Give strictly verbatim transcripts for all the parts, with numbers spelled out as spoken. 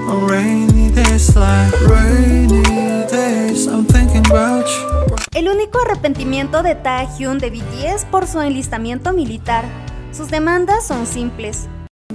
On rainy days like rainy days, I'm thinking about you. El único arrepentimiento de Taehyun de B T S por su enlistamiento militar. Sus demandas son simples.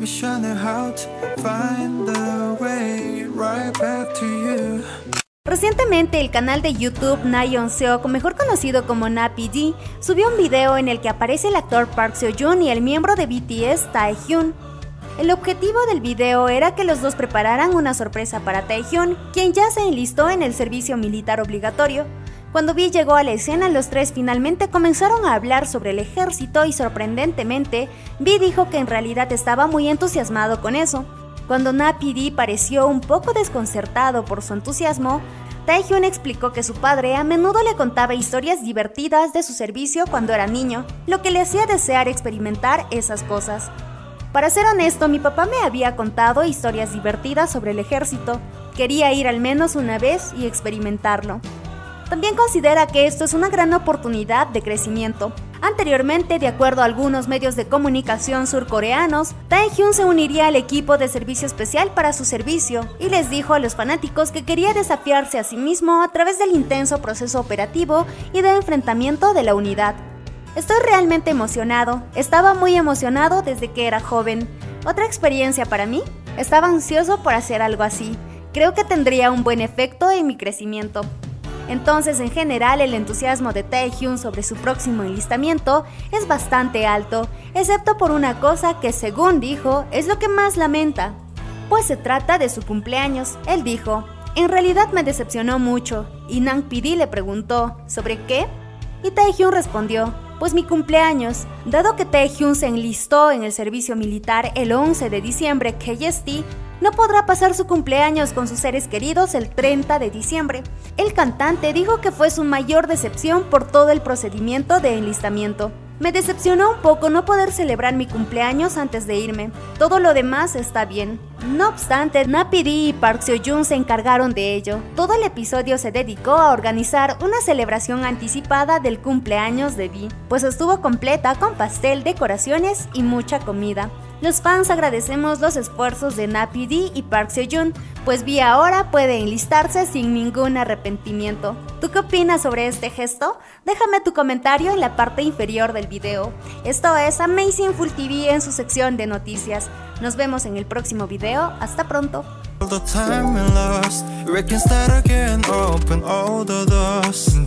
Recientemente el canal de YouTube Nayeon-seok, mejor conocido como NaPD, subió un video en el que aparece el actor Park Seo-joon y el miembro de B T S Taehyun. El objetivo del video era que los dos prepararan una sorpresa para Taehyun, quien ya se enlistó en el servicio militar obligatorio. Cuando V llegó a la escena, los tres finalmente comenzaron a hablar sobre el ejército y sorprendentemente, V dijo que en realidad estaba muy entusiasmado con eso. Cuando NaPD pareció un poco desconcertado por su entusiasmo, Taehyun explicó que su padre a menudo le contaba historias divertidas de su servicio cuando era niño, lo que le hacía desear experimentar esas cosas. Para ser honesto, mi papá me había contado historias divertidas sobre el ejército. Quería ir al menos una vez y experimentarlo. También considera que esto es una gran oportunidad de crecimiento. Anteriormente, de acuerdo a algunos medios de comunicación surcoreanos, Taehyun se uniría al equipo de servicio especial para su servicio y les dijo a los fanáticos que quería desafiarse a sí mismo a través del intenso proceso operativo y de enfrentamiento de la unidad. Estoy realmente emocionado, estaba muy emocionado desde que era joven. Otra experiencia para mí, estaba ansioso por hacer algo así. Creo que tendría un buen efecto en mi crecimiento. Entonces, en general, el entusiasmo de Taehyun sobre su próximo enlistamiento es bastante alto, excepto por una cosa que, según dijo, es lo que más lamenta. Pues se trata de su cumpleaños. Él dijo, en realidad me decepcionó mucho, y NaPD le preguntó, ¿sobre qué? Y Taehyun respondió, pues mi cumpleaños. Dado que Taehyun se enlistó en el servicio militar el once de diciembre K S T, no podrá pasar su cumpleaños con sus seres queridos el treinta de diciembre. El cantante dijo que fue su mayor decepción por todo el procedimiento de enlistamiento. Me decepcionó un poco no poder celebrar mi cumpleaños antes de irme. Todo lo demás está bien. No obstante, NaPD y Park Seo-joon se encargaron de ello. Todo el episodio se dedicó a organizar una celebración anticipada del cumpleaños de V, pues estuvo completa con pastel, decoraciones y mucha comida. Los fans agradecemos los esfuerzos de NaPD y Park Seo-joon, pues V ahora puede enlistarse sin ningún arrepentimiento. ¿Tú qué opinas sobre este gesto? Déjame tu comentario en la parte inferior del video. Esto es Amazing Full T V en su sección de noticias. Nos vemos en el próximo video. Hasta pronto. All the time we lost, we can start again, open all the doors.